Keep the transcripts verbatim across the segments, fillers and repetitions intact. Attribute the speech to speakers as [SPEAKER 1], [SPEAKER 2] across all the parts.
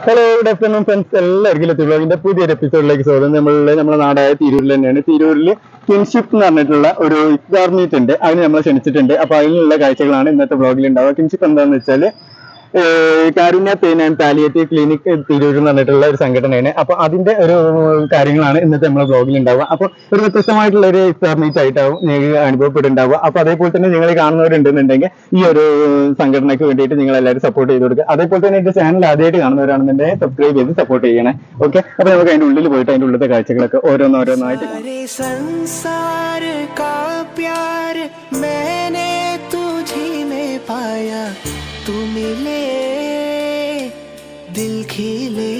[SPEAKER 1] Hello good afternoon friends, എല്ലാവർക്കും ബ്ലോഗിന്റെ പുതിയൊരു എപ്പിസോഡിലേക്ക് സ്വാഗതം. നമ്മളുടെ നമ്മുടെ നാടായ തിരൂരിൽ തന്നെയാണ്. തിരൂരിൽ കിൻഷിപ്പ് എന്ന് പറഞ്ഞിട്ടുള്ള ഒരു ഇഫ്താർ മീറ്റ് ഉണ്ട്, അതിന് നമ്മൾ ക്ഷണിച്ചിട്ടുണ്ട്. അപ്പൊ അതിനുള്ള കാഴ്ചകളാണ് ഇന്നത്തെ ബ്ലോഗിൽ ഉണ്ടാവുക. കിൻഷിപ്പ് എന്താണെന്ന് വെച്ചാൽ Karunya pain and palliative clinic Tirur എന്ന് പറഞ്ഞിട്ടുള്ള ഒരു സംഘടനയാണ്. അപ്പൊ അതിന്റെ ഒരു കാര്യങ്ങളാണ് ഇന്നത്തെ നമ്മുടെ ബ്ലോഗിൽ ഉണ്ടാവുക. അപ്പൊ ഒരു വ്യത്യസ്തമായിട്ടുള്ള ഒരു ഇഫ്താർ മീറ്റ് ആയിട്ടാവും നിങ്ങൾക്ക് അനുഭവപ്പെടുണ്ടാവുക. അപ്പൊ അതേപോലെ തന്നെ നിങ്ങൾ കാണുന്നവരുണ്ടെന്നുണ്ടെങ്കിൽ ഈ ഒരു സംഘടനയ്ക്ക് വേണ്ടിയിട്ട് നിങ്ങൾ എല്ലാവരും സപ്പോർട്ട് ചെയ്ത് കൊടുക്കുക. അതേപോലെ തന്നെ എന്റെ ചാനൽ ആദ്യമായിട്ട് കാണുന്നവരാണെന്നുണ്ടെങ്കിൽ സബ്സ്ക്രൈബ് ചെയ്ത് സപ്പോർട്ട് ചെയ്യണേ. ഓക്കെ, അപ്പൊ നമുക്ക് അതിന്റെ ഉള്ളിൽ പോയിട്ട് അതിന്റെ ഉള്ളിലത്തെ കാഴ്ചകളൊക്കെ ഓരോന്നോരോന്നായിട്ട്
[SPEAKER 2] तू मिले दिल खिले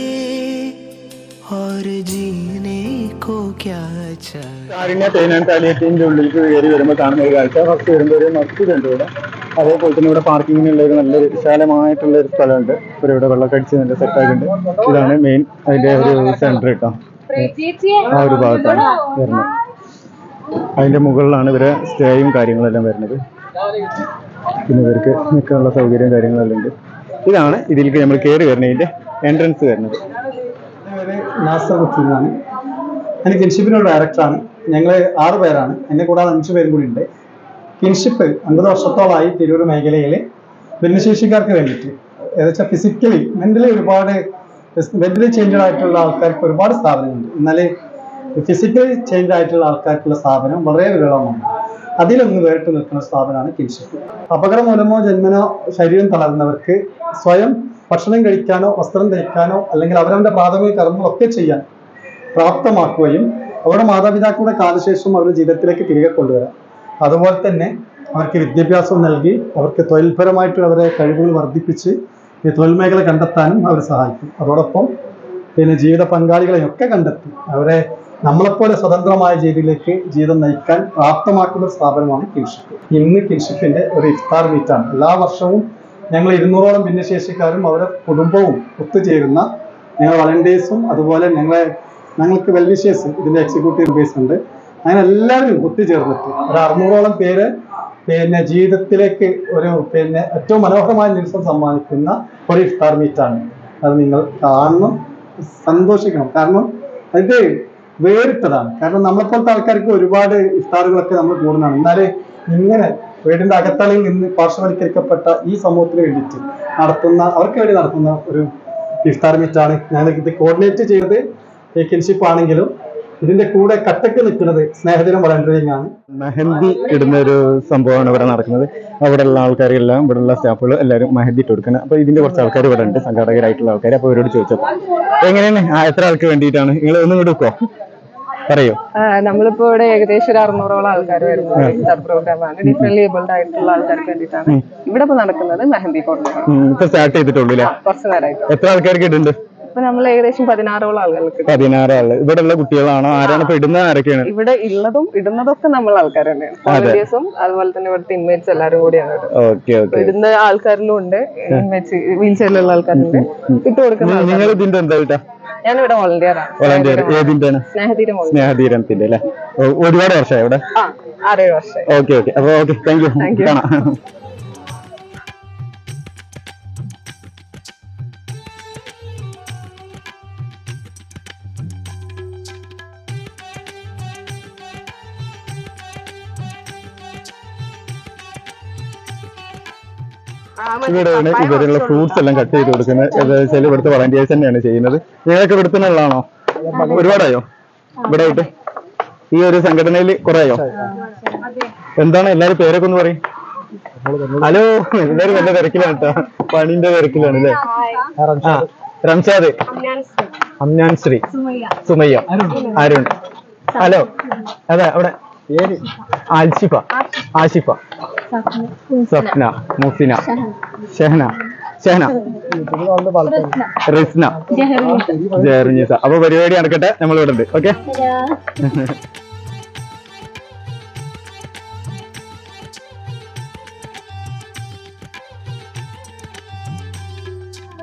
[SPEAKER 2] और जीने को क्या चाहिए.
[SPEAKER 1] കാരുണ്യ പെയിൻ ആൻഡ് പാലിയേറ്റീവിന്റെ ഉള്ളിലേക്ക് കയറി വരുമ്പോൾ കാണുന്ന ഒരു കാഴ്ച, ഫസ്റ്റ് വരുമ്പോൾ ഒരു മസ്ജിദ് ഉണ്ട് ഇവിടെ. അതേപോലെ തന്നെ ഇവിടെ പാർക്കിങ്ങിനുള്ള ഒരു നല്ലൊരു വിശാലമായിട്ടുള്ള ഒരു സ്ഥലമുണ്ട്. ഒരു ഇവിടെ വെള്ളമൊക്കെ അടിച്ച് നല്ല സെറ്റായിട്ടുണ്ട്. ഇതാണ് മെയിൻ അതിന്റെ ഒരു സെന്റർ കേട്ടോ. ആ ഒരു ഭാഗത്താണ് വരുന്നത്. അതിന്റെ മുകളിലാണ് ഇവരെ സ്റ്റേയും കാര്യങ്ങളെല്ലാം വരുന്നത്. പിന്നെ ഇവർക്ക് നിൽക്കാനുള്ള സൗകര്യം കാര്യങ്ങളെല്ലാം ഉണ്ട്. ഇതാണ് ഇതിലേക്ക് നമ്മൾ കയറി വരുന്നതിന്റെ എൻട്രൻസ് വരുന്നത്.
[SPEAKER 3] നാസർ വക്കീലാണ്. ഞാൻ കിൻഷിപ്പിനുള്ള ഡയറക്ടറാണ്. ഞങ്ങൾ ആറ് പേരാണ്, എന്നെ കൂടാതെ അഞ്ച് പേരും കൂടി ഉണ്ട്. കിൻഷിപ്പ് അൻപത് വർഷത്തോളമായി തിരൂർ മേഖലയിൽ ഭിന്നശേഷിക്കാർക്ക് വേണ്ടിയിട്ട് ഏകദേശം ഫിസിക്കലി മെന്റലി ഒരുപാട് മെന്റലി ചേഞ്ചഡ് ആയിട്ടുള്ള ആൾക്കാർക്ക് ഒരുപാട് സ്ഥാപനങ്ങളുണ്ട്. എന്നാൽ ഫിസിക്കലി ചേഞ്ച് ആയിട്ടുള്ള ആൾക്കാർക്കുള്ള സ്ഥാപനം വളരെ വിരളമാണ്. അതിലൊന്ന് വേറിട്ട് നിൽക്കുന്ന സ്ഥാപനമാണ് കിൻഷിപ്പ്. അപകടം മൂലമോ ജന്മനോ ശരീരം തളർന്നവർക്ക് സ്വയം ഭക്ഷണം കഴിക്കാനോ വസ്ത്രം ധരിക്കാനോ അല്ലെങ്കിൽ അവരവരുടെ പ്രാഥമിക കർമ്മങ്ങളൊക്കെ ചെയ്യാൻ പ്രാപ്തമാക്കുകയും അവരുടെ മാതാപിതാക്കളുടെ കാലശേഷം അവരുടെ ജീവിതത്തിലേക്ക് തിരികെ കൊണ്ടുവരാം. അതുപോലെ തന്നെ അവർക്ക് വിദ്യാഭ്യാസം നൽകി അവർക്ക് തൊഴിൽപരമായിട്ട് അവരെ കഴിവുകൾ വർദ്ധിപ്പിച്ച് ഈ തൊഴിൽ മേഖല കണ്ടെത്താനും അവർ സഹായിക്കും. അതോടൊപ്പം പിന്നെ ജീവിത പങ്കാളികളെയൊക്കെ കണ്ടെത്തി അവരെ നമ്മളെപ്പോലെ സ്വതന്ത്രമായ രീതിയിലേക്ക് ജീവിതം നയിക്കാൻ പ്രാപ്തമാക്കുന്ന സ്ഥാപനമാണ് കിൻഷിപ്പ്. ഇന്ന് കിൻഷിപ്പിന്റെ ഒരു ഇഫ്താർ മീറ്റാണ്. എല്ലാ വർഷവും ഞങ്ങൾ ഇരുന്നൂറോളം ഭിന്നശേഷിക്കാരും അവരുടെ കുടുംബവും ഒത്തുചേരുന്ന ഞങ്ങൾ വളണ്ടിയേഴ്സും അതുപോലെ ഞങ്ങളെ ഞങ്ങൾക്ക് വെൽവിഷേഴ്സ് ഇതിന്റെ എക്സിക്യൂട്ടീവ് ബേസ് ഉണ്ട്. അങ്ങനെ എല്ലാവരും ഒത്തുചേർന്നിട്ട് ഒരു അറുന്നൂറോളം പേര് പിന്നെ ജീവിതത്തിലേക്ക് ഒരു പിന്നെ ഏറ്റവും മനോഹരമായ നിമിഷം സമ്മാനിക്കുന്ന ഒരു ഇഫ്താർ മീറ്റാണ്. അത് നിങ്ങൾ കാണണം, സന്തോഷിക്കണം. കാരണം അത് വേറിട്ടതാണ്. കാരണം നമ്മളെപ്പോലത്തെ ആൾക്കാർക്ക് ഒരുപാട് ഇഫ്താറുകളൊക്കെ നമ്മൾ കൂടുന്നതാണ്. എന്നാല് ഇങ്ങനെ വീടിന്റെ അകത്തളയിൽ നിന്ന് പാർശ്വവൽക്കരിക്കപ്പെട്ട ഈ സമൂഹത്തിന് വേണ്ടിയിട്ട് നടത്തുന്ന അവർക്ക് വേണ്ടി നടത്തുന്ന ഒരു ഇഫ്താർ മീറ്റാണ്. ഞാൻ ഇത് കോർഡിനേറ്റ് ചെയ്തത് കിൻഷിപ്പ് ആണെങ്കിലും ഇതിന്റെ കൂടെ കട്ടക്ക് നിൽക്കുന്നത് സ്നേഹദിനം വളണ്ടിയറിംഗ് ആണ്.
[SPEAKER 1] മെഹന്തി ഇടുന്ന ഒരു സംഭവമാണ് ഇവിടെ നടക്കുന്നത്. അവിടെയുള്ള ആൾക്കാരെല്ലാം ഇവിടെയുള്ള സ്റ്റാഫുകൾ എല്ലാവരും മെഹന്തി ഇട്ട് കൊടുക്കുന്നത്. അപ്പൊ ഇതിന്റെ കുറച്ച് ആൾക്കാർ ഇവിടെ ഉണ്ട്, സംഘാടകരായിട്ടുള്ള ആൾക്കാർ. അപ്പൊ അവരോട് ചോദിച്ചപ്പോ എങ്ങനെയാണ്, എത്ര ആൾക്ക് വേണ്ടിയിട്ടാണ് നിങ്ങൾ ഒന്നും കൂടെ വെക്കോ പറയോ?
[SPEAKER 4] നമ്മളിപ്പോ ഇവിടെ ഏകദേശം ഒരു അറുന്നൂറോളം ആൾക്കാർ വരുന്നത് ഇഫ്താർ പ്രോഗ്രാമാണ്. ഡിഫറെന്റ് ഏബിൾഡ് ആയിട്ടുള്ള ആൾക്കാർക്ക് വേണ്ടിയിട്ടാണ് ഇവിടെ ഇപ്പൊ നടക്കുന്നത്. മെഹന്തി
[SPEAKER 1] ഇപ്പൊ സ്റ്റാർട്ട് ചെയ്തിട്ടുള്ളൂ അല്ലേ?
[SPEAKER 4] കുറച്ച് നേരമായിട്ട്.
[SPEAKER 1] എത്ര ആൾക്കാർക്ക് ഇടുന്നുണ്ട്?
[SPEAKER 4] ഇപ്പൊ നമ്മൾ ഏകദേശം പതിനാറോളം ആളുകൾക്ക്.
[SPEAKER 1] പതിനാറ് ആള് ഇവിടെ ഉള്ള കുട്ടികളാണോ? ആരാണ് ഇപ്പൊ ഇടുന്നത്? ആരൊക്കെയാണ്
[SPEAKER 4] ഇവിടെ ഉള്ളതും ഇടുന്നതൊക്കെ നമ്മൾ ആൾക്കാർ തന്നെയാണ്. വോളണ്ടിയേഴ്സും അതുപോലെ തന്നെ ഇവിടുത്തെ ഇൻമേറ്റ്സ് എല്ലാവരും കൂടിയാണ്. ഇടുന്ന ആൾക്കാരിലും ഉണ്ട്, ഇൻമേറ്റ്സ് വീൽ ചെയറിലുള്ള ആൾക്കാരുണ്ട്, ഇട്ട് കൊടുക്കുന്ന.
[SPEAKER 1] നിങ്ങൾ ഇതിന്റെ എന്താ കിട്ടാ?
[SPEAKER 4] ഞാനിവിടെ വോളണ്ടിയറാണ്.
[SPEAKER 1] വോളണ്ടിയർ ഏതിന്റെയാണ്?
[SPEAKER 4] സ്നേഹതീരം.
[SPEAKER 1] സ്നേഹതീരത്തിന്റെ അല്ലേ? ഒരുപാട് വർഷമായി ഇവിടെ?
[SPEAKER 4] ആറേഴ് വർഷം.
[SPEAKER 1] ഓക്കെ ഓക്കെ അപ്പൊ ഓക്കെ, താങ്ക് യു. കാണാം. ഇവിടെയാണ് ഇവരുള്ള ഫ്രൂട്ട്സ് എല്ലാം കട്ട് ചെയ്ത് കൊടുക്കുന്നത്. ഏകദേശം ഇവിടുത്തെ വളണ്ടിയേഴ്സ് തന്നെയാണ് ചെയ്യുന്നത്. നിങ്ങളൊക്കെ ഇവിടുത്തെ ഉള്ളതാണോ? ഒരുപാടായോ ഇവിടെ ആയിട്ട്? ഈ ഒരു സംഘടനയിൽ കുറേയോ? എന്താണ് എല്ലാരും പേരൊക്കെ ഒന്ന് പറയും? ഹലോ, എല്ലാരും നല്ല തിരക്കിലാണ് കേട്ടോ, പണിന്റെ തിരക്കിലാണ് അല്ലേ? ആ, റംഷാദ്, അമ്നാൻ ശ്രീ, സുമയ്യ, അരുൺ. ഹലോ, അതെ അവിടെ പേര് ആൽഷിഫ, ആഷിഫ, സപ്ന, മുഫിന, ഷഹന, ഷഹന, റിസ്ന, ജെറിനിസ. അപ്പൊ പരിപാടി നടക്കട്ടെ, നമ്മൾ ഇവിടെ ഉണ്ട്. ഓക്കെ.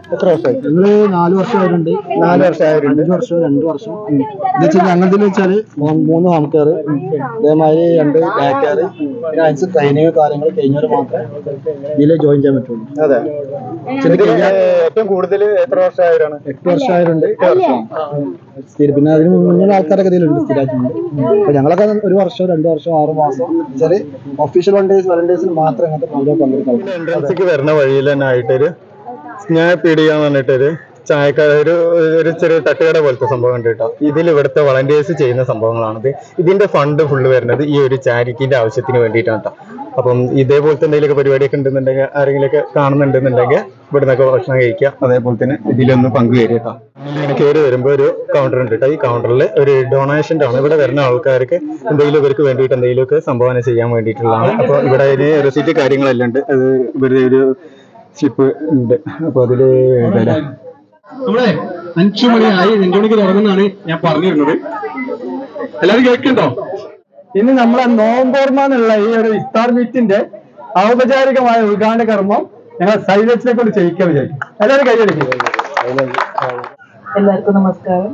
[SPEAKER 1] എത്ര വർഷമായി?
[SPEAKER 3] ഞങ്ങള് നാല് വർഷമായിട്ടുണ്ട്.
[SPEAKER 1] നാല് വർഷമായിട്ടുണ്ട്.
[SPEAKER 3] അഞ്ചു വർഷം രണ്ടു വർഷം എന്ന് വെച്ചാൽ ഞങ്ങളുടെ വെച്ചാല് മൂന്ന് ഹോം കെയർ, അതേമാതിരി രണ്ട് ബാക്ക് കെയർ, പിന്നെ അതിന് ട്രെയിനിങ് കാര്യങ്ങൾ കഴിഞ്ഞാൽ മാത്രമേ ഇതിൽ ജോയിൻ ചെയ്യാൻ പറ്റുള്ളൂ.
[SPEAKER 1] അതെ. ഏറ്റവും കൂടുതൽ എത്ര വർഷമായവരാണ്?
[SPEAKER 3] എട്ട് വർഷമായിട്ടുണ്ട്. പിന്നെ അതിന് മുന്നേ ആൾക്കാരൊക്കെ ഇതിലുണ്ട് സ്ഥിരമായിട്ടുണ്ട്. അപ്പൊ ഞങ്ങളൊക്കെ ഒരു വർഷം രണ്ടു വർഷം ആറ് മാസം ചെറിയ ഒഫീഷ്യൽ വൺ ഡേയ്സ് വളണ്ടിയേഴ്സിന് മാത്രം അങ്ങനത്തെ പ്രോഗ്രാം പങ്കെടുക്കാം.
[SPEAKER 1] എൻട്രൻസിക്ക് വരുന്ന വഴിയിൽ തന്നെ ആയിട്ടൊരു സ്നാപീഡിയാന്ന് പറഞ്ഞിട്ടൊരു ചായക്കട, ഒരു ഒരു ചെറിയ തട്ടുകട പോലത്തെ സംഭവം ഉണ്ട് കേട്ടോ. ഇതിൽ ഇവിടുത്തെ വളണ്ടിയേഴ്സ് ചെയ്യുന്ന സംഭവങ്ങളാണിത്. ഇതിന്റെ ഫണ്ട് ഫുള്ള് വരുന്നത് ഈ ഒരു ചാരിറ്റിന്റെ ആവശ്യത്തിന് വേണ്ടിയിട്ടാണ് കേട്ടോ. അപ്പം ഇതേപോലത്തെ എന്തെങ്കിലുമൊക്കെ പരിപാടിയൊക്കെ ഉണ്ടെന്നുണ്ടെങ്കിൽ ആരെങ്കിലുമൊക്കെ കാണുന്നുണ്ടെന്നുണ്ടെങ്കിൽ ഇവിടെ നിന്നൊക്കെ ഭക്ഷണം കഴിക്കുക. അതേപോലെ തന്നെ ഇതിലൊന്ന് പങ്കുവരിക കേട്ടോ. ഇങ്ങനെ കയറി വരുമ്പോൾ ഒരു കൗണ്ടർ ഉണ്ട് കേട്ടോ. ഈ കൗണ്ടറിൽ ഒരു ഡൊണേഷൻ്റെ ആണ്. ഇവിടെ വരുന്ന ആൾക്കാർക്ക് എന്തെങ്കിലും ഇവർക്ക് വേണ്ടിയിട്ട് എന്തെങ്കിലുമൊക്കെ സംഭാവന ചെയ്യാൻ വേണ്ടിയിട്ടുള്ളതാണ്. അപ്പോൾ ഇവിടെ അതിന് റെസിറ്റ് കാര്യങ്ങളെല്ലാം ഉണ്ട്. അത് ഇവരുടെ ഒരു സ്ലിപ്പ് ഉണ്ട്. അപ്പോൾ അതിൽ
[SPEAKER 3] നമ്മളെ അഞ്ചു മണിയായി, അഞ്ചു മണിക്ക് തുടങ്ങുന്നതാണ് ഞാൻ പറഞ്ഞിരുന്നത്. എല്ലാവരും കേൾക്കുന്നുണ്ടോ? ഇനി നമ്മളെ നോമ്പോർമ എന്നുള്ള ഈ ഒരു ഇഫ്താർ മീറ്റിന്റെ ഔപചാരികമായ ഉദ്ഘാടന കർമ്മം ഞങ്ങൾ സൈലൻസിനെ കൊണ്ട് ചെയ്യിക്കാൻ വിചാരിക്കും. എല്ലാവരും കൈയടിക്കും.
[SPEAKER 5] എല്ലാവർക്കും നമസ്കാരം.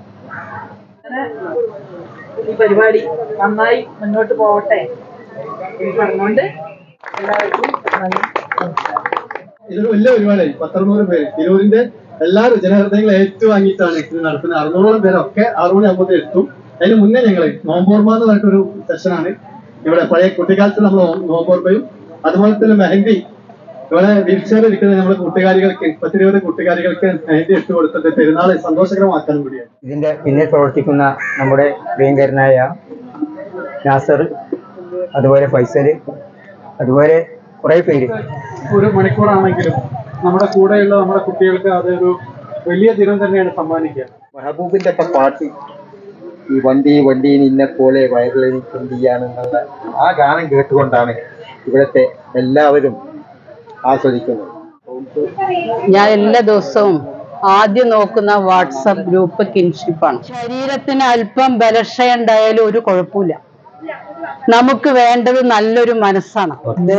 [SPEAKER 5] ഈ പരിപാടി നന്നായി മുന്നോട്ട് പോവട്ടെ പറഞ്ഞുകൊണ്ട് എല്ലാവർക്കും നന്ദി.
[SPEAKER 3] ഇതൊരു വലിയ പരിപാടിയായി. പത്തറുന്നൂറ് പേര് തിരൂരിന്റെ എല്ലാ ജനഹൃദയങ്ങളും ഏറ്റുവാങ്ങിയിട്ടാണ് ഇത് നടത്തുന്നത്. അറുന്നൂറോളം പേരൊക്കെ ആറു മണി ആകുമ്പോൾ എത്തും. അതിന് മുന്നേ ഞങ്ങൾ നോമ്പോർമ എന്ന് പറഞ്ഞിട്ടൊരു സെഷനാണ് ഇവിടെ. പഴയ കുട്ടിക്കാലത്ത് നമ്മൾ നോമ്പോർമയും അതുപോലെ തന്നെ മെഹന്തി, ഇവിടെ വീൽ ചെയർ ഇരിക്കുന്ന നമ്മുടെ കൂട്ടുകാരികൾക്ക് പത്തിരുപത് കൂട്ടുകാരികൾക്ക് മെഹന്തി ഇട്ട് കൊടുത്തിട്ട് പെരുന്നാൾ സന്തോഷകരമാക്കാനും കൂടിയാണ്.
[SPEAKER 6] ഇതിന്റെ പിന്നിൽ പ്രവർത്തിക്കുന്ന നമ്മുടെ പ്രിയങ്കരനായ നാസർ, അതുപോലെ ഫൈസല്, അതുപോലെ കുറെ പേര്.
[SPEAKER 3] ഒരു മണിക്കൂറാണെങ്കിലും നമ്മുടെ കൂടെയുള്ള നമ്മുടെ കുട്ടികൾക്ക് അതൊരു വലിയ ദിനം തന്നെയാണ് സമ്മാനിക്കുക.
[SPEAKER 6] മെഹബൂബിന്റെ ഒക്കെ പാട്ട്, ഈ വണ്ടി വണ്ടി നിന്നെ പോലെ വയറിലെനിക്ക് എന്തിയാണെന്നുള്ള ആ ഗാനം കേട്ടുകൊണ്ടാണ് ഇവിടുത്തെ എല്ലാവരും ആസ്വദിക്കുന്നത്.
[SPEAKER 7] ഞാൻ എല്ലാ ദിവസവും ആദ്യം നോക്കുന്ന വാട്സപ്പ് ഗ്രൂപ്പ് കിൻഷിപ്പാണ്. ശരീരത്തിന് അല്പം ബലക്ഷയുണ്ടായാലും ഒരു കുഴപ്പമില്ല. നമുക്ക് വേണ്ടത് നല്ലൊരു മനസ്സാണ്.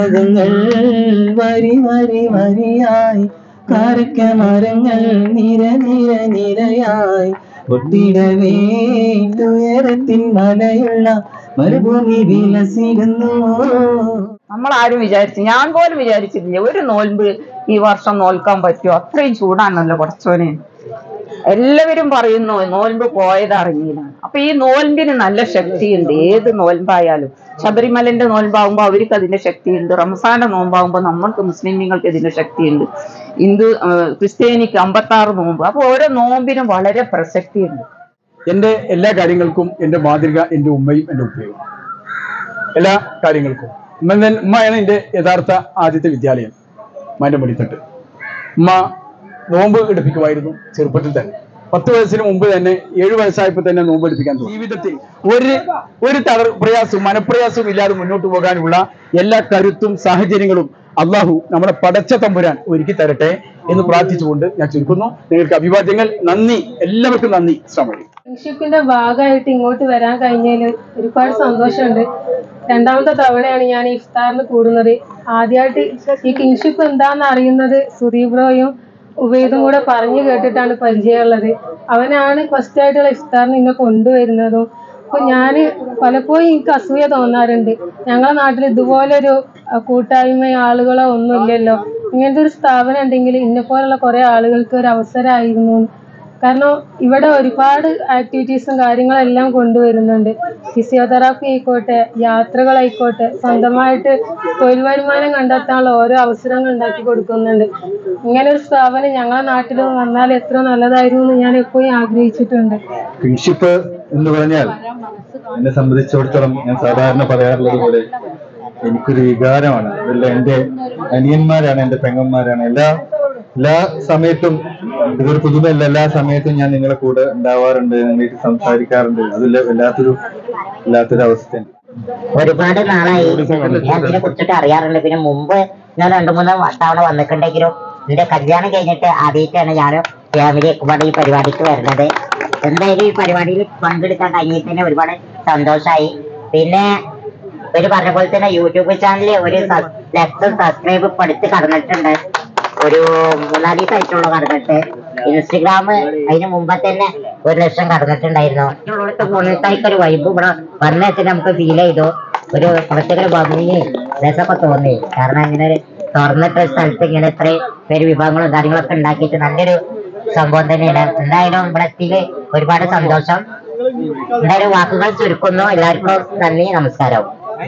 [SPEAKER 2] വരി വരി വരിയായി കാരക്ക മരങ്ങൾ നിര നിര നിരയായി ഒട്ടിടവേ ഉയരത്തിൻ മലയുള്ള മരുഭൂമി വിലസിടുന്നു.
[SPEAKER 8] നമ്മളാരും വിചാരിച്ചു, ഞാൻ പോലും വിചാരിച്ചിട്ടില്ല ഒരു നോൽമ്പ് ഈ വർഷം നോൽക്കാൻ പറ്റുമോ. അത്രയും ചൂടാണല്ലോ കുറച്ചോനെ. എല്ലാവരും പറയുന്നു നോൽമ്പ് പോയത് അറിഞ്ഞില്ല. അപ്പൊ ഈ നോൽമ്പിന് നല്ല ശക്തിയുണ്ട്. ഏത് നോൽമ്പായാലും ശബരിമലന്റെ നോൽമ്പാകുമ്പോൾ അവർക്ക് അതിന്റെ ശക്തിയുണ്ട്. റംസാന്റെ നോമ്പാകുമ്പോൾ നമ്മൾക്ക് മുസ്ലിങ്ങൾക്ക് ഇതിന്റെ ശക്തിയുണ്ട്. ഹിന്ദു ക്രിസ്ത്യാനിക്ക് അമ്പത്തി ആറ് നോമ്പ്. അപ്പൊ ഓരോ നോമ്പിനും വളരെ പ്രസക്തിയുണ്ട്.
[SPEAKER 3] എന്റെ എല്ലാ കാര്യങ്ങൾക്കും എന്റെ മാതൃക എന്റെ ഉമ്മയും എന്റെ ഉപ്പയും. എല്ലാ കാര്യങ്ങൾക്കും ഉമ്മ ഉമ്മയാണ് എന്റെ യഥാർത്ഥ ആദ്യത്തെ വിദ്യാലയം. ഉമ്മാന്റെ മടിത്തട്ട്. ഉമ്മ നോമ്പ് എടുപ്പിക്കുമായിരുന്നു ചെറുപ്പത്തിൽ തന്നെ. പത്ത് വയസ്സിന് മുമ്പ് തന്നെ, ഏഴു വയസ്സായപ്പോൾ തന്നെ നോമ്പ് എടുപ്പിക്കാൻ തോന്നി. ജീവിതത്തിൽ ഒരു ഒരു തളർ പ്രയാസവും മനപ്രയാസവും ഇല്ലാതെ മുന്നോട്ട് പോകാനുള്ള എല്ലാ കരുത്തും സാഹചര്യങ്ങളും അള്ളാഹു നമ്മുടെ പടച്ച തമ്പുരാൻ ഒരുക്കി തരട്ടെ എന്ന് പ്രാർത്ഥിച്ചുകൊണ്ട് ഞാൻ ചുരുക്കുന്നു. നിങ്ങൾക്ക് അഭിവാദ്യങ്ങൾ. നന്ദി, എല്ലാവർക്കും നന്ദി. ശ്രമം
[SPEAKER 9] കിങ്ഷിപ്പിന്റെ ഭാഗമായിട്ട് ഇങ്ങോട്ട് വരാൻ കഴിഞ്ഞതിൽ ഒരുപാട് സന്തോഷമുണ്ട്. രണ്ടാമത്തെ തവണയാണ് ഞാൻ ഇഫ്താറിന് കൂടുന്നത്. ആദ്യമായിട്ട് ഈ കിങ്ഷിപ്പ് എന്താണെന്ന് അറിയുന്നത് സുദീബ്രോയും ഉബൈദും കൂടെ പറഞ്ഞു കേട്ടിട്ടാണ് പരിചയമുള്ളത്. അവനാണ് ഫസ്റ്റ് ആയിട്ടുള്ള ഇഫ്താറിന് എന്നെ കൊണ്ടുവരുന്നതും. അപ്പൊ ഞാൻ പലപ്പോഴും എനിക്ക് അസൂയ തോന്നാറുണ്ട്. ഞങ്ങളുടെ നാട്ടിൽ ഇതുപോലൊരു കൂട്ടായ്മയോ ആളുകളോ ഒന്നും ഇല്ലല്ലോ. ഇങ്ങനത്തെ ഒരു സ്ഥാപനം ഉണ്ടെങ്കിൽ ഇന്നെ പോലുള്ള കുറെ ആളുകൾക്ക് ഒരു അവസരമായിരുന്നു. കാരണം ഇവിടെ ഒരുപാട് ആക്ടിവിറ്റീസും കാര്യങ്ങളെല്ലാം കൊണ്ടുവരുന്നുണ്ട്. ഫിസിയോതെറാപ്പി ആയിക്കോട്ടെ, യാത്രകളായിക്കോട്ടെ, സ്വന്തമായിട്ട് തൊഴിൽ വരുമാനം കണ്ടെത്താനുള്ള ഓരോ അവസരങ്ങൾ ഉണ്ടാക്കി കൊടുക്കുന്നുണ്ട്. ഇങ്ങനെ ഒരു സ്ഥാപനം ഞങ്ങളുടെ നാട്ടിൽ വന്നാൽ എത്ര നല്ലതായിരുന്നു എന്ന് ഞാൻ എപ്പോഴും ആഗ്രഹിച്ചിട്ടുണ്ട്.
[SPEAKER 1] കിൻഷിപ്പ് എന്ന് പറഞ്ഞാൽ എന്നെ സംബന്ധിച്ചിടത്തോളം ഞാൻ സാധാരണ പറയാറുള്ളത് പോലെ എനിക്കൊരു വികാരമാണ്. അതല്ല, എൻ്റെ അനിയന്മാരാണ്, എൻ്റെ പെങ്ങന്മാരാണ്. എല്ലാ എല്ലാ സമയത്തും ഇതൊരു പുതുമല്ല. എല്ലാ സമയത്തും ഞാൻ നിങ്ങളെ കൂടെ ഉണ്ടാവാറുണ്ട്, നിങ്ങൾക്ക് സംസാരിക്കാറുണ്ട്. അതിൽ വല്ലാത്തൊരു വല്ലാത്തൊരു അവസ്ഥയാണ്.
[SPEAKER 10] ഒരുപാട് നാളായി ഞാൻ ഇതിനെ കുറിച്ചിട്ട് അറിയാറുണ്ട്. പിന്നെ മുമ്പ് ഞാൻ രണ്ടു മൂന്ന് തവണ വന്നിട്ടുണ്ടെങ്കിലും എന്റെ കല്യാണം കഴിഞ്ഞിട്ട് ആദ്യമായിട്ടാണ് ഞാൻ ഫാമിലി ഒരുപാട് ഈ പരിപാടിക്ക് വരുന്നത്. എന്തായാലും ഈ പരിപാടിയിൽ പങ്കെടുക്കാൻ കഴിഞ്ഞിട്ട് തന്നെ ഒരുപാട് സന്തോഷമായി. പിന്നെ ഒരു പറഞ്ഞ പോലെ തന്നെ യൂട്യൂബ് ചാനലിൽ ഒരു ലക്ഷം സബ്സ്ക്രൈബ് പഠിച്ച് കടന്നിട്ടുണ്ട്. ഒരു മൂന്നാല് ദിവസമായിട്ടുള്ള കടന്നിട്ട്. ഇൻസ്റ്റഗ്രാം അതിന് മുമ്പ് തന്നെ ഒരു ലക്ഷം കടന്നിട്ടുണ്ടായിരുന്നു. ഇവിടുത്തെ ഒരു വൈബ് ഇവിടെ വന്ന വെച്ചിട്ട് നമുക്ക് ഫീൽ ചെയ്തു. ഒരു കുറച്ചൊരു ഭംഗി രസമൊക്കെ തോന്നി. കാരണം ഇങ്ങനെ ഒരു തുറന്നിട്ട സ്ഥലത്ത് ഇങ്ങനെ ഇത്രയും പേര് വിഭവങ്ങളും കാര്യങ്ങളൊക്കെ ഉണ്ടാക്കിയിട്ട് നല്ലൊരു സംഭവം തന്നെയാണ്. എന്തായാലും ഇവിടെ എത്തിയിൽ ഒരുപാട് സന്തോഷം. എന്തായാലും വാക്കുകൾ ചുരുക്കുന്നു. എല്ലാവർക്കും നന്ദി, നമസ്കാരം.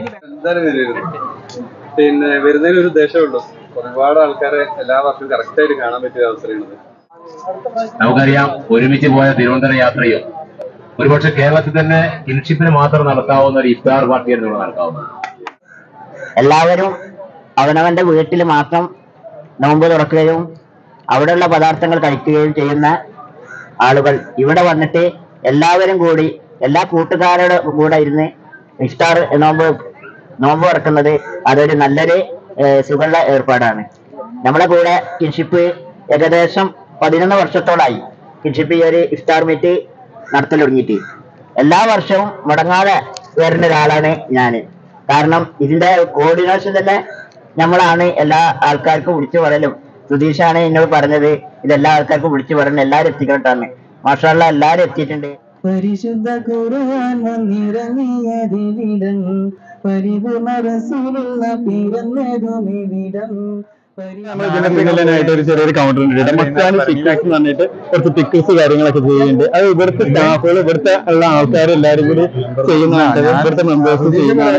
[SPEAKER 11] പിന്നെ വരുന്നതിന് ഒരു ഉദ്ദേശമുള്ളൂ. ഒരുപാട് ആൾക്കാരെ എല്ലാ വർഷവും കറക്റ്റ് ആയിട്ട് കാണാൻ പറ്റിയ അവസരമാണത്.
[SPEAKER 12] നമുക്കറിയാം, ഒരുമിച്ച് പോയ തിരുവനന്തപുരം യാത്രയും ഒരുപക്ഷെ കേരളത്തിൽ തന്നെ കിൻഷിപ്പിന് മാത്രം നടത്താവുന്ന ഒരു ഇഫ്താർ പാർട്ടിയായിരുന്നു ഇവിടെ നടത്താവുന്നത്.
[SPEAKER 10] എല്ലാവരും അവനവന്റെ വീട്ടിൽ മാത്രം നോമ്പ് തുറക്കുകയും അവിടെയുള്ള പദാർത്ഥങ്ങൾ കഴിക്കുകയും ചെയ്യുന്ന ആളുകൾ ഇവിടെ വന്നിട്ട് എല്ലാവരും കൂടി എല്ലാ കൂട്ടുകാരുടെ കൂടെ ഇരുന്ന് ഇഫ്താർ നോമ്പ് നോമ്പ് തുറക്കുന്നത് അതൊരു നല്ലൊരു സുഖമുള്ള ഏർപ്പാടാണ്. നമ്മളെ കൂടെ കിൻഷിപ്പ് ഏകദേശം പതിനൊന്ന് വർഷത്തോളായി കിൻഷിപ്പ് ഈ ഒരു ഇഫ്താർ മീറ്റ് നടത്തൽ തുടങ്ങിയിട്ട്. എല്ലാ വർഷവും മുടങ്ങാതെ വരുന്ന ഒരാളാണ് ഞാൻ. കാരണം ഇതിന്റെ കോർഡിനേഷൻ തന്നെ നമ്മളാണ് എല്ലാ ആൾക്കാർക്കും വിളിച്ചു പറയലും. സുധീഷാണ് എന്നോട് പറഞ്ഞത് ഇതെല്ലാ ആൾക്കാർക്കും വിളിച്ചു പറയണം, എല്ലാവരും എത്തിക്കട്ടാണ്. മാഷാ അല്ലാഹ് എല്ലാവരും എത്തിയിട്ടുണ്ട്.
[SPEAKER 2] പരിശുദ്ധ ഖുർആൻ വന്നിറങ്ങിയതിവിടം പരിപൂർണ റസൂലുള്ള പിറന്നതുമിവിടം.
[SPEAKER 1] ായിട്ട് ഒരു ചെറിയൊരു കൗണ്ടർ ഉണ്ട്. മക്കാനി പിക്നിക്സ് എന്ന് പറഞ്ഞിട്ട് കുറച്ച് പിക്നിക്സ് കാര്യങ്ങളൊക്കെ ചെയ്യുന്നുണ്ട്. അത് ഇവിടുത്തെ സ്റ്റാഫുകൾ ഇവിടുത്തെ ഉള്ള ആൾക്കാർ എല്ലാവരും കൂടി ചെയ്യുന്നതാണ്. ഇവിടുത്തെ മെമ്പേഴ്സ് ചെയ്യുന്നതാണ്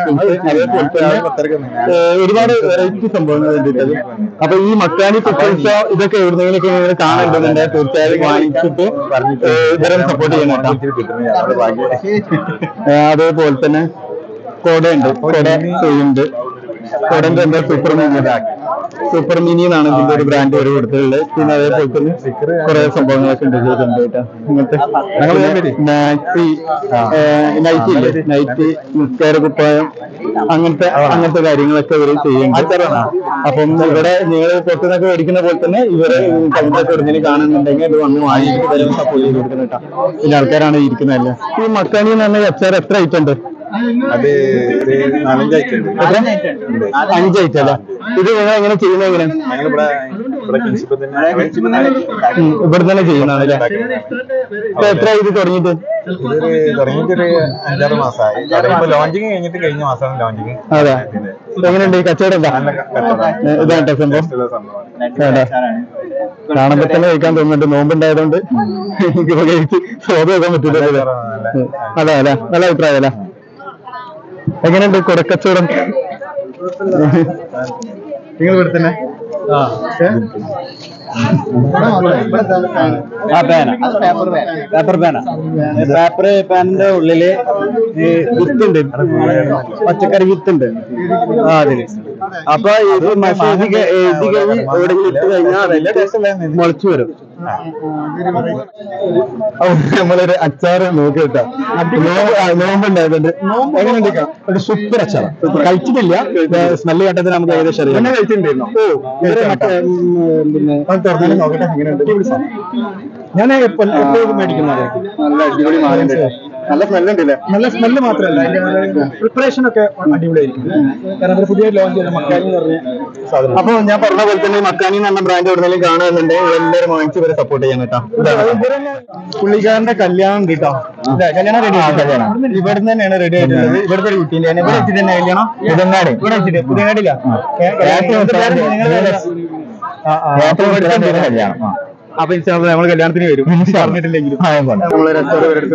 [SPEAKER 1] ഒരുപാട് വെറൈറ്റി സംഭവങ്ങൾ കണ്ടിട്ടത്. അപ്പൊ ഈ മക്കാനി പിക്നിക്സോ ഇതൊക്കെ എവിടുന്നെങ്കിലൊക്കെ നിങ്ങൾ കാണുന്നുണ്ടെങ്കിൽ തീർച്ചയായും വാങ്ങിച്ചിട്ട് ഇവരെ സപ്പോർട്ട് ചെയ്യണം കേട്ടോ. അതേപോലെ തന്നെ കോടയുണ്ട്, കോട ചെയ്യുന്നുണ്ട്. കോടന്റെ എന്താ സൂപ്പർ മിനി സൂപ്പർ മിനി എന്നാണ് ഇതിന്റെ ഒരു ബ്രാൻഡ് ഒരു കൊടുത്തിട്ടുള്ളത്. പിന്നെ അതേപോലെ തന്നെ കുറെ സംഭവങ്ങളൊക്കെ ഉണ്ട് ചെയ്തിട്ടുണ്ട് കേട്ടോ. ഇങ്ങനത്തെ മാക്സി നൈറ്റി ഇല്ലേ, നൈറ്റി നിസ്കാര കുപ്പായം അങ്ങനത്തെ അങ്ങനത്തെ കാര്യങ്ങളൊക്കെ ഇവർ ചെയ്യുന്നുണ്ട്. അപ്പം ഇവിടെ നിങ്ങൾ പുറത്തുനിന്നൊക്കെ മേടിക്കുന്ന പോലെ തന്നെ ഇവര് കവിതൊക്കെ ഒറിജിനൽ കാണുന്നുണ്ടെങ്കിൽ അത് വന്ന് വാങ്ങിയിട്ട് വരും സപ്പോർട്ട് ചെയ്ത് കൊടുക്കുന്ന കേട്ടോ. പിന്നെ ആൾക്കാരാണ് ഇരിക്കുന്നതല്ലേ. ഈ മക്കാനി എന്ന് പറഞ്ഞ അച്ചാർ എത്ര ഐറ്റം ഉണ്ട്?
[SPEAKER 11] അത് നാലഞ്ച് ഐറ്റം ഉണ്ട്.
[SPEAKER 1] അഞ്ച് ഐറ്റം അല്ല. ഇത് നിങ്ങൾ എങ്ങനെ ചെയ്യുന്നത്? എങ്ങനെ
[SPEAKER 11] ഞങ്ങളിവിടെ
[SPEAKER 1] ഇവിടെ തന്നെ ചെയ്യുന്നതാണല്ലേ? എത്ര ഇത് തുടങ്ങിയിട്ട്?
[SPEAKER 11] ഇതൊരു തുടങ്ങിയിട്ടൊരു അഞ്ചാറ് മാസമായി. ലോഞ്ചിങ് കഴിഞ്ഞിട്ട് കഴിഞ്ഞ മാസമാണ് ലോഞ്ചിങ്.
[SPEAKER 1] അതെ. എങ്ങനെയുണ്ട് ഈ കച്ചവടം? ഇതാട്ടോ സംഭവം. കാണുമ്പോ തന്നെ കഴിക്കാൻ തോന്നുന്നുണ്ട്. നോമ്പുണ്ടായതുകൊണ്ട് എനിക്ക് കഴിച്ച് സ്വാദ് വെക്കാൻ പറ്റില്ല. അതെ അല്ലെ, നല്ല അഭിപ്രായം അല്ലേ? എങ്ങനെയുണ്ട് കൊടക്കച്ചവടം? നിങ്ങൾ ഇവിടെ തന്നെ
[SPEAKER 13] ആ പേന പേപ്പർ പേന പേപ്പർ പേനിന്റെ ഉള്ളില് വിത്തുണ്ട്, പച്ചക്കറി വിത്തുണ്ട് ആ അതില്. അപ്പൊ ഇത് മെസ്സേജ് എഴുതി കഴിഞ്ഞ് എവിടെയെങ്കിലും ഇട്ട് കഴിഞ്ഞാൽ അതെല്ലാം മുളച്ചു വരും.
[SPEAKER 1] നമ്മളൊരു അച്ചാറ് നോക്കി കേട്ടോ. നോമ്പുണ്ടായതുണ്ട്. എങ്ങനെയുണ്ട്? ഒരു സൂപ്പർ അച്ചാർ. കഴിച്ചിട്ടില്ല, സ്മെല്ല് കേട്ടത് നമുക്ക് ഏകദേശം അറിയാം. കഴിച്ചിട്ടുണ്ടായിരുന്നു. പിന്നെ തുറന്നാലും നോക്കട്ടെ എങ്ങനെയുണ്ട്. ഞാൻ എപ്പോഴും മേടിക്കുന്നത് നല്ല അടിപൊളി മാറുണ്ട്. നല്ല സ്മെല്ലുണ്ടല്ലേ? നല്ല സ്മെല്ല് മാത്രമല്ല, അതിന്റെ പ്രിപ്പറേഷൻ ഒക്കെ അടിപൊളിയായിരിക്കും. കാരണം അവർ പുതിയ ലോഞ്ച് ചെയ്ത മക്കാനി എന്ന് പറഞ്ഞ സാധനം. അപ്പൊ ഞാൻ പറഞ്ഞ പോലെ തന്നെ മക്കാനി എന്ന് പറഞ്ഞ ബ്രാൻഡ് എവിടെയെങ്കിലും കാണുന്നുണ്ട് എല്ലാവരും വാങ്ങിച്ച് ഇവരെ സപ്പോർട്ട് ചെയ്യാൻ കേട്ടോ. പുള്ളിക്കാരന്റെ കല്യാണം ഉണ്ട് കേട്ടോ. കല്യാണം റെഡി ആയിട്ട് ഇവിടെ തന്നെയാണ് റെഡി ആയിട്ടുള്ളത്. ഇവിടുത്തെ ഒരു കുട്ടീന്റെ ഇവിടെ വെച്ചിട്ട് തന്നെ കല്യാണം. പുതിയങ്ങാടി ഇവിടെ വെച്ചിട്ട് പുതിയങ്ങാടില്ല കല്യാണം. അപ്പൊ നമ്മൾ കല്യാണത്തിന് വരും പറഞ്ഞിട്ടില്ലെങ്കിലും നമ്മള് രസോടെ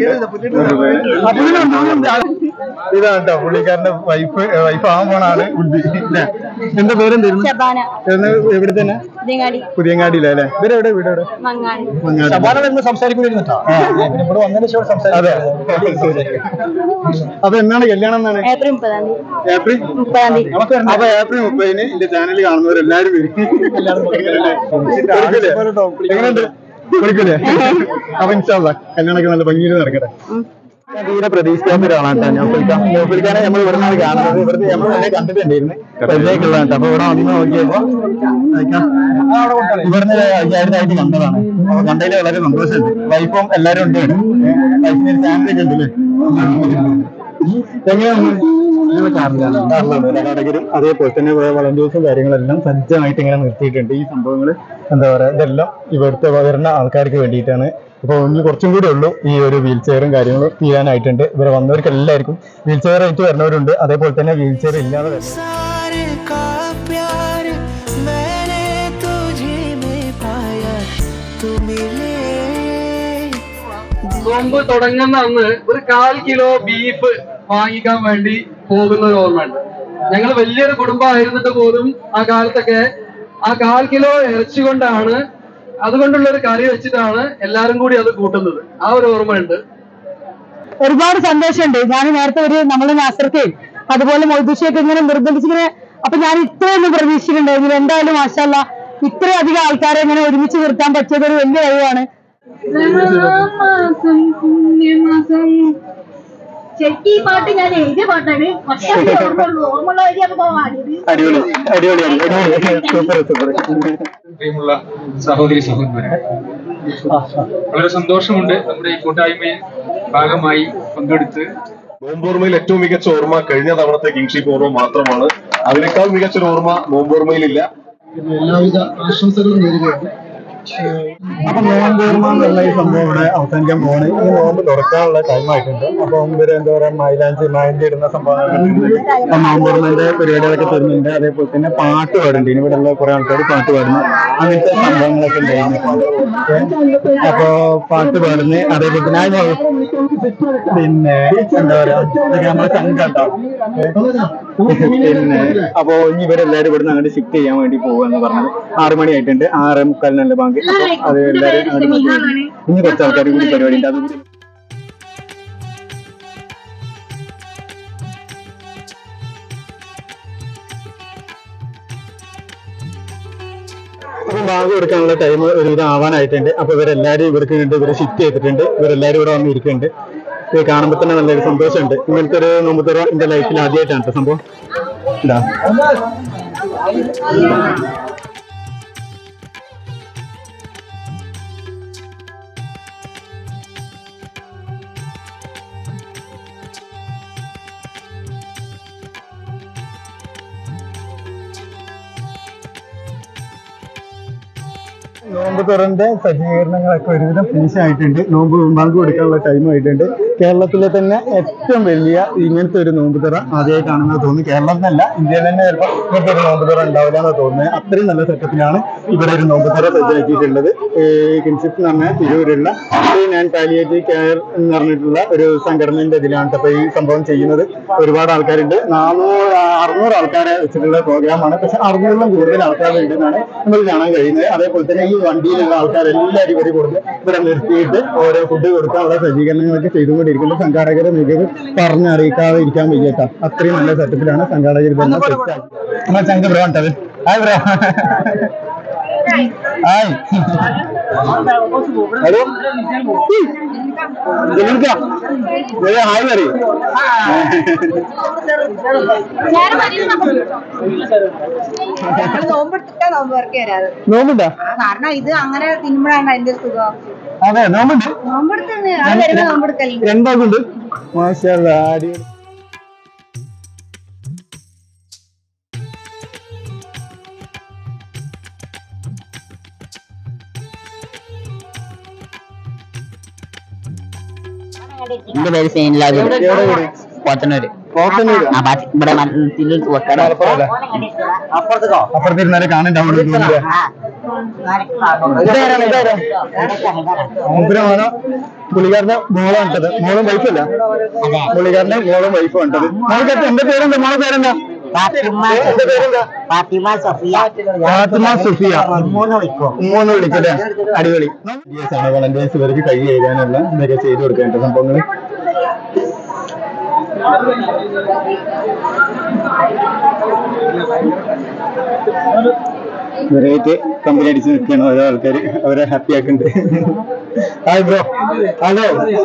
[SPEAKER 1] ഇതാണ് കേട്ടോ പുള്ളിക്കാരന്റെ വൈഫ് വൈഫ് ആവാൻ പോണാണ്. എന്താ പേരെന്തായിരുന്നു? എവിടെ തന്നെ? പുതിയങ്ങാടിയില അല്ലെ? ഇവരെ എവിടെ വീട്? എവിടെ? ശബാന വരുമ്പോ സംസാരിക്കുന്നില്ല. ഇവിടെ വന്നതിന് ശേഷം സംസാരിക്കും. അപ്പൊ എന്നാണ് കല്യാണം? എന്നാണ്? ഏപ്രിൽ മുപ്പതാം തീയതി. അപ്പൊ ഏപ്രിൽ മുപ്പതിന് എന്റെ ചാനൽ കാണുന്നവരെല്ലാരും വരും. എങ്ങനെയുണ്ട്? വിളിക്കൂലേ? അപ്പൊ ഇൻഷാല്ലാ കല്യാണമൊക്കെ നല്ല ഭംഗിയിൽ നടക്കട്ടെ. ഞാൻ തീരെ പ്രതീക്ഷിക്കാത്ത ഒരാളാണ് കേട്ടോ. നോഫിൽക്കാൻ നോഫിൽക്കാനെ നമ്മൾ ഇവിടെ നിന്നാണ് കാണുന്നത്. ഇവിടുത്തെ നമ്മൾ തന്നെ കണ്ടിട്ടുണ്ടായിരുന്നു പരിചയക്കുള്ളതാണ് കേട്ടോ. അപ്പൊ ഇവിടെ വന്ന് നോക്കിയപ്പോ ഇവിടുന്ന് അയ്യായിരത്തായിട്ട് കണ്ടതാണ്. അപ്പൊ കണ്ടതിൽ വളരെ സന്തോഷമുണ്ട്. വൈഫും എല്ലാരും ഉണ്ട്. വൈഫിന് ചാനലൊക്കെ ഉണ്ടല്ലേ? എങ്ങനെയാണ് അതേപോലെ തന്നെ വളണ്ടിയേഴ്സും കാര്യങ്ങളെല്ലാം സജ്ജമായിട്ട് ഇങ്ങനെ നിർത്തിയിട്ടുണ്ട്. ഈ സംഭവങ്ങൾ എന്താ പറയാ ഇതെല്ലാം ഇവിടുത്തെ വരുന്ന ആൾക്കാർക്ക് വേണ്ടിയിട്ടാണ്. അപ്പോൾ ഇനി കുറച്ചും കൂടി ഉള്ളൂ ഈ ഒരു വീൽ ചെയറും കാര്യങ്ങളും തീരാനായിട്ടുണ്ട്. ഇവിടെ വന്നവർക്ക് എല്ലാവർക്കും വീൽ ചെയർ ആയിട്ട് വരുന്നവരുണ്ട്, അതേപോലെ തന്നെ വീൽ ചെയർ ഇല്ലാതെ വരുന്നത്.
[SPEAKER 14] നോമ്പ് തുടങ്ങുന്ന അന്ന് ഒരു കാൽ കിലോ ബീഫ് വാങ്ങിക്കാൻ വേണ്ടി പോകുന്ന ഒരു ഓർമ്മയുണ്ട്. ഞങ്ങൾ വലിയൊരു കുടുംബമായിരുന്നിട്ട് പോലും ആ കാലത്തൊക്കെ ആ കാൽ കിലോ ഇറച്ചി കൊണ്ടാണ് അതുകൊണ്ടുള്ള ഒരു കറി വെച്ചിട്ടാണ് എല്ലാരും കൂടി അത് കൂട്ടുന്നത്. ആ ഒരു ഓർമ്മയുണ്ട്.
[SPEAKER 7] ഒരുപാട് സന്തോഷമുണ്ട്. ഞാൻ നേരത്തെ ഒരു നമ്മളെ നാസർക്കയും അതുപോലെ മൊയ്തുഷിയൊക്കെ ഇങ്ങനെ നിർബന്ധിച്ചിങ്ങനെ, അപ്പൊ ഞാൻ ഇത്രയൊന്നും പ്രതീക്ഷിച്ചിട്ടുണ്ടായിരുന്നു. എന്തായാലും മാഷാ അല്ലാ ഇത്രയധികം ആൾക്കാരെ ഇങ്ങനെ ഒരുമിച്ച് നിർത്താൻ പറ്റിയത് ഒരു വലിയ കഴിവാണ്.
[SPEAKER 15] ശരിക്കും ഈ പാട്ട് ഞാൻ എഴുതിയ പാട്ടാണ്.
[SPEAKER 16] പ്രിയമുള്ള സഹോദരി സഹോദരന്മാരെ, വളരെ സന്തോഷമുണ്ട് നമ്മുടെ ഈ കൂട്ടായ്മയിൽ ഭാഗമായി പങ്കെടുത്ത്.
[SPEAKER 17] നോമ്പോർമയിൽ ഏറ്റവും മികച്ച ഓർമ്മ കഴിഞ്ഞ തവണത്തെ കിങ്ഷിപ്പ് ഓർമ്മ മാത്രമാണ്. അതിനേക്കാൾ മികച്ചൊരു ഓർമ്മ നോമ്പോർമയിലില്ല.
[SPEAKER 3] എല്ലാവിധ ആശംസകളും നേരുകയാണ്.
[SPEAKER 1] അപ്പൊ നോമ്പ് ഓർമ്മ എന്നുള്ള ഈ സംഭവം ഇവിടെ അവസാനിക്കാൻ പോവാണ്. ഈ നോമ്പ് തുറക്കാനുള്ള ടൈം ആയിട്ടുണ്ട്. അപ്പൊ ഇവര് എന്താ പറയാ മൈലാഞ്ചി മൈൻഡ് ഇടുന്ന സംഭവങ്ങളൊക്കെ നോമ്പോർമ്മന്റെ പരിപാടികളൊക്കെ തരുന്നുണ്ട്. അതേപോലെ തന്നെ പാട്ട് പാടുന്നുണ്ട്. ഇവിടെ ഉള്ള കുറെ ആൾക്കാർ പാട്ട് പാടുന്നു. അങ്ങനത്തെ സംഭവങ്ങളൊക്കെ ഉണ്ടായിരുന്നു. അപ്പൊ പാട്ട് പാടുന്നു. അതേപോലെ തന്നെ പിന്നെ എന്താ പറയാ നമ്മളെ സംഘട്ടോ. പിന്നെ അപ്പൊ ഇനി ഇവരെല്ലാരും ഇവിടെ നിന്ന് അങ്ങോട്ട് ഷിഫ്റ്റ് ചെയ്യാൻ വേണ്ടി പോവാന്ന് പറഞ്ഞത്. ആറു മണി ആയിട്ടുണ്ട്. ആറ് മുക്കാലിനുള്ള ബാങ്ക്. അത് എല്ലാവരും അങ്ങോട്ട് ഇനി കുറച്ച് ആൾക്കാർ കൂടി പരിപാടി ഉണ്ട്. അതുകൂടി അപ്പൊ ബാങ്ക് കൊടുക്കാനുള്ള ടൈം ഒരുവിധം ആവാനായിട്ടുണ്ട്. അപ്പൊ ഇവരെല്ലാരും ഇവർക്ക് വേണ്ടി ഇവരെ ഷിഫ്റ്റ് ചെയ്തിട്ടുണ്ട്. ഇവരെല്ലാരും ഇവിടെ വന്ന് ഇരിക്കുന്നുണ്ട്. ഇത് കാണുമ്പോൾ തന്നെ നല്ലൊരു സന്തോഷമുണ്ട്. ഇങ്ങനത്തെ ഒരു നോമ്പുതുറ എന്റെ ലൈഫിൽ ആദ്യമായിട്ടാണ് സംഭവം. ഇതാ നോമ്പ് തുറന്റെ സജ്ജീകരണങ്ങളൊക്കെ ഒരുവിധം ഫിനിഷ് ആയിട്ടുണ്ട്. നോമ്പ് ബാങ്ക് കൊടുക്കാനുള്ള ടൈം ആയിട്ടുണ്ട്. കേരളത്തിലെ തന്നെ ഏറ്റവും വലിയ ഇങ്ങനത്തെ ഒരു നോമ്പ് തുറ ആദ്യമായി കാണുന്നത് തോന്നുന്നു. കേരളം എന്നല്ല, ഇന്ത്യയിൽ തന്നെ ചിലപ്പോൾ ഇങ്ങനത്തെ ഒരു നോമ്പ് തുറ ഉണ്ടാവില്ല എന്ന് തോന്നുന്നത്. അത്രയും നല്ല സെറ്റപ്പിലാണ് ഇവിടെ ഒരു നോമ്പ് തുറ സജ്ജാക്കിയിട്ടുള്ളത്. കിൻഷിപ്പ് എന്ന് പറഞ്ഞാൽ തിരൂരുള്ള ഞാൻ പാലിയേറ്റീവ് കെയർ എന്ന് പറഞ്ഞിട്ടുള്ള ഒരു സംഘടനയുടെ ഇതിലാണ് അപ്പൊ ഈ സംഭവം ചെയ്യുന്നത്. ഒരുപാട് ആൾക്കാരുണ്ട്. നാനൂറ് അറുന്നൂറ് ആൾക്കാരെ വെച്ചിട്ടുള്ള പ്രോഗ്രാമാണ്. പക്ഷെ അറുന്നൂറിലും കൂടുതൽ ആൾക്കാരുണ്ടെന്നാണ് നമ്മൾ കാണാൻ കഴിയുന്നത്. അതേപോലെ തന്നെ ഈ വണ്ടിയിലുള്ള ആൾക്കാരെല്ലാവരും ഇവർ കൊടുത്ത് ഇവിടെ നിർത്തിയിട്ട് ഓരോ ഫുഡ് കൊടുക്കാനുള്ള സജ്ജീകരണങ്ങളൊക്കെ ചെയ്തുകൊണ്ടിരിക്കുന്നത്. സംഘാടകരെ മികവ് പറഞ്ഞറിയിക്കാതെ ഇരിക്കാൻ വയ്യേട്ടാ. അത്രയും നല്ല സെറ്റപ്പിലാണ് സംഘാടകർ തന്നെ സെറ്റാക്കി. നമ്മളെ ചങ്ക ബ്രോ ഉണ്ടത്. Hi bro. Hi hello hi പറയും. നോമ്പുണ്ടോ?
[SPEAKER 15] കാരണം ഇത് അങ്ങനെ തിന്നുമ്പോഴാണ് അതിന്റെ സുഖം.
[SPEAKER 1] അതെ നോമ്പുണ്ട്.
[SPEAKER 15] നോമ്പെടുത്ത് നോമ്പെടുക്കൽ
[SPEAKER 1] രണ്ടാക്കുണ്ട്. മാഷാ അല്ലാഹ് അടിപൊളി.
[SPEAKER 10] എന്റെ പേര് സൈനിലാബ്, പോത്തന്നൂര്. ഇവിടെ
[SPEAKER 1] അപ്പുറത്തിരുന്നാലേ കാണുന്നുണ്ടാവുള്ളൂ. പുള്ളിക്കാരന്റെ മോളെ കണ്ടത്. മോളും വൈഫല്ല, പുള്ളിക്കാരന്റെ മോളും വൈഫ് കണ്ടത്. നമുക്ക് എന്റെ പേരെന്താ? മോളെ പേരെന്താ? ഫാത്തിമ സുഫിയ. മൂന്ന് വിളിക്കല്ലേ? അടിപൊളി. വളണ്ടിയേഴ്സ് ഇവർക്ക് കൈ എഴുതാനുള്ള ഇതൊക്കെ ചെയ്തു കൊടുക്കേണ്ട സംഭവങ്ങൾ. വെറൈറ്റി കമ്പനി അടിച്ച് നിൽക്കുകയാണ് ഓരോ ആൾക്കാർ. അവരെ ഹാപ്പി ആക്കുന്നുണ്ട്. Hi bro. ഹലോ.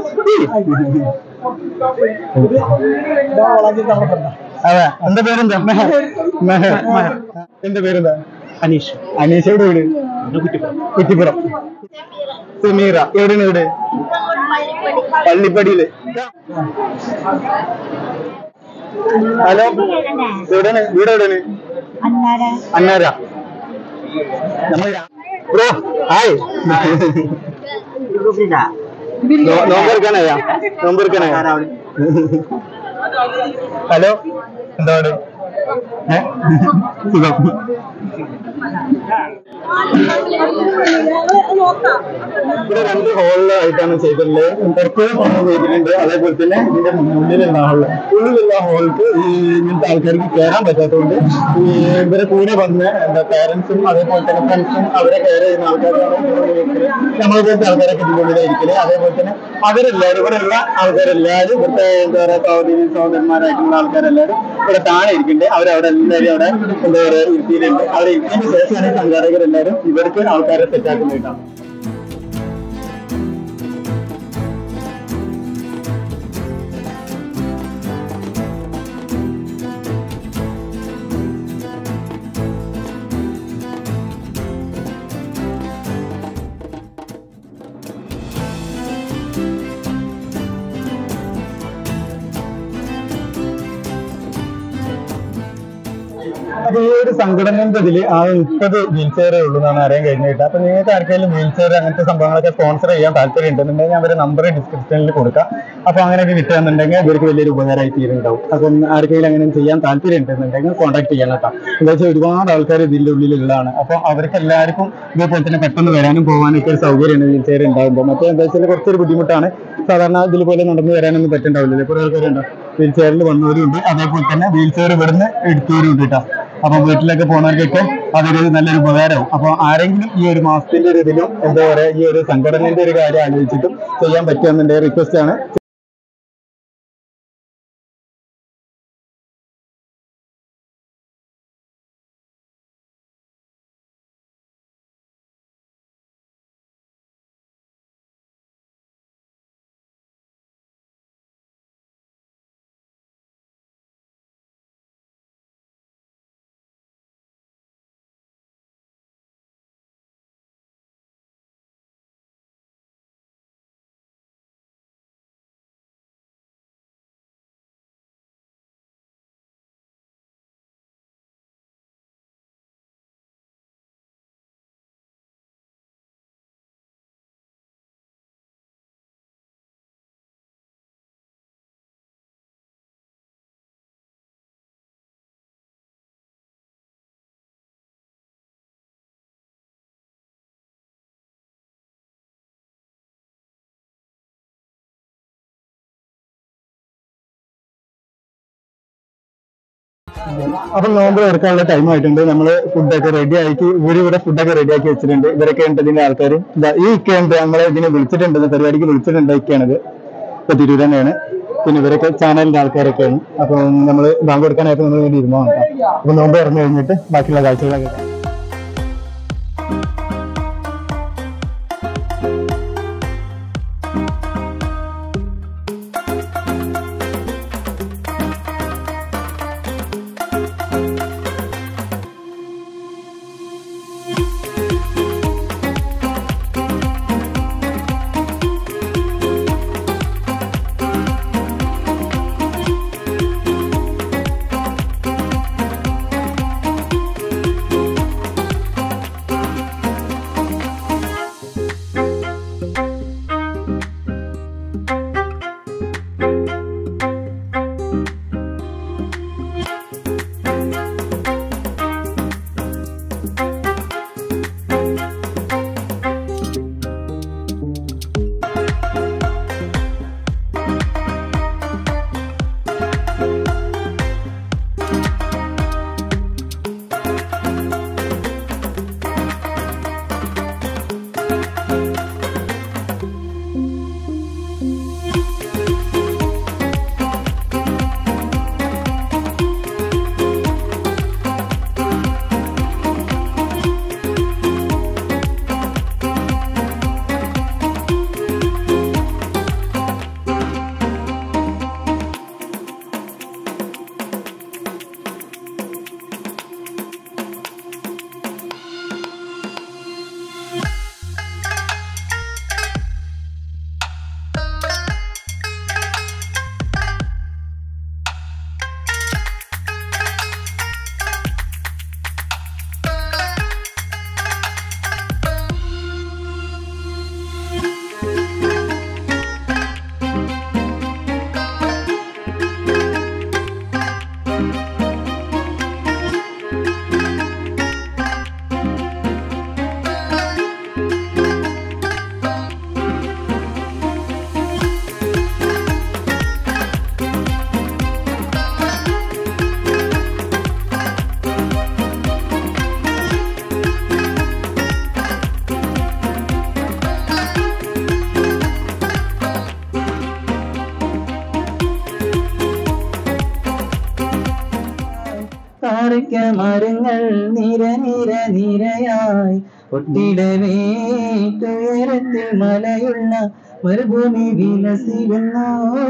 [SPEAKER 1] അതെ, എന്റെ പേരെന്താ? മെഹർ. മെഹർ. എന്റെ പേരെന്താ? അനീഷ്. അനീഷ് എവിടെ വീട്? കുറ്റിപ്പുറം. സമീറ എവിടെയാണ് വീട്? പള്ളിപ്പടിയില്. ഹലോ, എവിടെയാണ് വീട്? എവിടെയാണ്? അന്നാര. നമ്മൾ ബ്രോ ഹായ്, നോമ്പെടുക്കാനായാ? നോമ്പെടുക്കാനായാ? ഹലോ, എന്താണ്? സുഖം. ഇവിടെ രണ്ട് ഹോളിലായിട്ടാണ് ചെയ്തിട്ടുള്ളത്. പുറത്ത് ചെയ്തിട്ടുണ്ട്, അതേപോലെ തന്നെ ഇതിന്റെ ഉള്ളിലുള്ള ഹോള് ഉള്ളിലുള്ള ഹോൾക്ക് ഈ ഇങ്ങനത്തെ ആൾക്കാർക്ക് കയറാൻ പറ്റാത്തതുകൊണ്ട് ഈ ഇവരെ കൂടെ വന്ന് എന്താ പാരന്റ്സും അതേപോലെ തന്നെ ഫ്രണ്ട്സും അവരെ കെയർ ചെയ്യുന്ന ആൾക്കാരാണ് നമ്മളെ പോലത്തെ ആൾക്കാരൊക്കെ ഇതിന്റെ ഉള്ളിലായിരിക്കല്. അതേപോലെ തന്നെ അവരെല്ലാവരും ഇവിടെ ഉള്ള ആൾക്കാരെല്ലാവരും ഇവിടുത്തെ എന്താ പറയുക സഹോദരി സഹോദരന്മാരായിട്ടുള്ള ആൾക്കാരെല്ലാവരും ഇവിടെ താഴെ ഇരിക്കുന്നുണ്ട്. അവരവിടെ എല്ലാവരും അവിടെ എന്താ പറയുക ഇരുത്തിയിട്ടുണ്ട്. അവരെ ഇരുത്തിയതിന് ശേഷമാണ് സംഘാടകരെല്ലാവരും ഇവർക്ക് ആൾക്കാരെ സെറ്റാക്കുന്നതായിട്ടാണ്. അപ്പൊ ഈ ഒരു സംഘടനയുടെ ഇതിൽ ആ മുപ്പത് വീൽ ചെയറേ ഉള്ളൂ എന്നാണ് അറിയാൻ കഴിഞ്ഞിട്ട്. അപ്പൊ നിങ്ങൾക്ക് ആർക്കെങ്കിലും വീൽ ചെയർ അങ്ങനത്തെ സംഭവങ്ങളൊക്കെ സ്പോൺസർ ചെയ്യാൻ താല്പര്യം ഉണ്ടെന്നുണ്ടെങ്കിൽ ഞാൻ അവരുടെ നമ്പർ ഡിസ്ക്രിപ്ഷനിൽ കൊടുക്കാം. അപ്പൊ അങ്ങനെയൊക്കെ കിട്ടുകയെന്നുണ്ടെങ്കിൽ ഇവർക്ക് വലിയൊരു ഉപകാരമായി തീരുന്നുണ്ടാവും. അപ്പം ആർക്കെങ്കിലും അങ്ങനെ ചെയ്യാൻ താല്പര്യം ഉണ്ടെന്നുണ്ടെങ്കിൽ കോൺടാക്ട് ചെയ്യാൻ കേട്ടോ. എന്താ വെച്ചാൽ ഒരുപാട് ആൾക്കാർ ഇതിന്റെ ഉള്ളിലുള്ളതാണ്. അപ്പൊ അവർക്ക് എല്ലാവർക്കും ഇതേപോലെ തന്നെ പെട്ടെന്ന് വരാനും പോകാനൊക്കെ ഒരു സൗകര്യമാണ് വീൽ ചെയർ ഉണ്ടാകുമ്പോൾ. മറ്റേ എന്താ വെച്ചാൽ കുറച്ചൊരു ബുദ്ധിമുട്ടാണ്. സാധാരണ ഇതിൽ നടന്നു വരാനൊന്നും പറ്റുന്നുണ്ടാവില്ല. കുറെ ആൾക്കാരുണ്ടോ വീൽ ചെയറിൽ വന്നവരും ഉണ്ട്, അതേപോലെ തന്നെ വീൽ ചെയർ ഇവിടുന്ന് എടുത്തവരും ഉണ്ട് കേട്ടോ. അപ്പൊ വീട്ടിലൊക്കെ പോകുന്നവർക്കൊക്കെ അതൊരു നല്ലൊരു ഉപകാരവും. അപ്പൊ ആരെങ്കിലും ഈ ഒരു മാസത്തിന്റെ ഒരു ഇതിലും എന്താ പറയാ ഈ ഒരു സംഘടനയുടെ ഒരു കാര്യം ആലോചിച്ചിട്ടും ചെയ്യാൻ പറ്റുമെന്നുണ്ടെങ്കിൽ റിക്വസ്റ്റ് ആണ്. അപ്പൊ നോമ്പ് തുറക്കാനുള്ള ടൈം ആയിട്ടുണ്ട്. നമ്മള് ഫുഡൊക്കെ റെഡി ആക്കി ഇവര് ഇവിടെ ഫുഡൊക്കെ റെഡി ആക്കി വെച്ചിട്ടുണ്ട്. ഇവരൊക്കെ ഉണ്ട് ഇതിന്റെ ആൾക്കാരും. ഈ ഇക്കയുണ്ട്, നമ്മളെ ഇതിനെ വിളിച്ചിട്ടുണ്ട്, പരിപാടിക്ക് വിളിച്ചിട്ടുണ്ട്. ഇക്കയാണിത്, ഇപ്പൊ തിരൂർ തന്നെയാണ്. പിന്നെ ഇവരൊക്കെ ചാനലിന്റെ ആൾക്കാരൊക്കെയാണ്. അപ്പൊ നമ്മള് ബാങ്ക് കൊടുക്കാനായിട്ട് നമ്മൾ വേണ്ടി ഇരുന്നോ നോക്കാം. അപ്പൊ നോമ്പ് ഇറങ്ങി കഴിഞ്ഞിട്ട് ബാക്കിയുള്ള കാഴ്ചകളൊക്കെ
[SPEAKER 2] കാരക്ക മരങ്ങൾ നിര നിര നിരയായി ഒട്ടിടവേ തുയരത്തിൽ മലയുള്ള മരുഭൂമി വിലസിടുന്നു.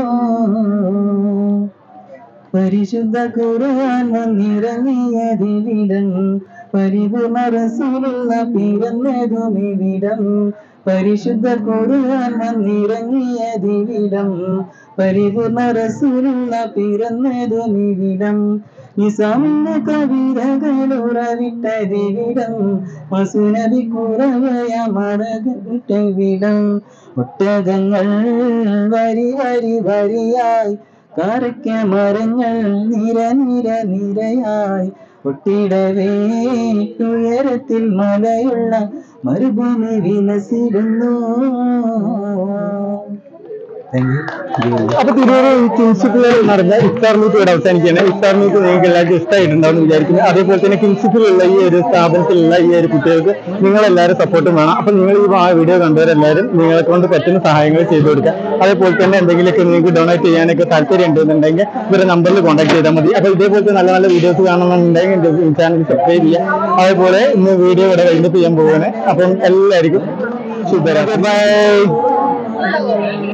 [SPEAKER 2] പരിശുദ്ധ ഖുർആൻ വന്നിറങ്ങിയതിവിടം പരിപൂർണ റസൂലുള്ള പിറന്നതുമിവിടം. പരിശുദ്ധ ഖുർആൻ വന്നിറങ്ങിയതിവിടം പരിപൂർണ റസൂലുള്ള പിറന്നതുമിവിടം. നിസാമിന്റെ കവിതകൾ ഉറവിട്ടതിവിടം മസുനബി കുറവയ മറകിട്ടവിടം. ഒട്ടകങ്ങൾ വരി വരി വരിയായി കാരക്ക മരങ്ങൾ നിര നിര നിരയായി ഒട്ടിടവേ ഉയരത്തിൽ മലയുള്ള മരുഭൂമി വിലസിടുന്നു.
[SPEAKER 1] അപ്പൊ തിരൂര് കിങ്ഷിപ്പിൽ നടന്ന ഇഫ്താർ മീറ്റ് ഇവിടെ അവസാനിക്കുകയാണ്. ഇഫ്താർ മീറ്റ് നിങ്ങൾക്ക് എല്ലാവർക്കും ഇഷ്ടമായിട്ടുണ്ടാവും വിചാരിക്കുന്നു. അതേപോലെ തന്നെ കിങ്ഷിപ്പിലുള്ള ഈ ഒരു സ്ഥാപനത്തിലുള്ള ഈ ഒരു കുട്ടികൾക്ക് നിങ്ങളെല്ലാവരും സപ്പോർട്ടും വേണം. അപ്പൊ നിങ്ങൾ ഈ വീഡിയോ കണ്ടവരെല്ലാവരും നിങ്ങളെ കൊണ്ട് പറ്റുന്ന സഹായങ്ങൾ ചെയ്തു കൊടുക്കുക. അതേപോലെ തന്നെ എന്തെങ്കിലുമൊക്കെ നിങ്ങൾക്ക് ഡൊണേറ്റ് ചെയ്യാനൊക്കെ താല്പര്യം ഉണ്ടെന്നുണ്ടെങ്കിൽ ഇവരുടെ നമ്പറിൽ കോൺടാക്ട് ചെയ്താൽ മതി. അപ്പൊ ഇതേപോലത്തെ നല്ല നല്ല വീഡിയോസ് കാണണമെന്നുണ്ടെങ്കിൽ ചാനൽ സബ്സ്ക്രൈബ് ചെയ്യുക. അതേപോലെ ഇന്ന് വീഡിയോ ഇവിടെ വൈൻഡപ്പ് ചെയ്യാൻ പോവുകയാണ്. അപ്പം എല്ലാവർക്കും ശുഭരാത്രി. ബൈ.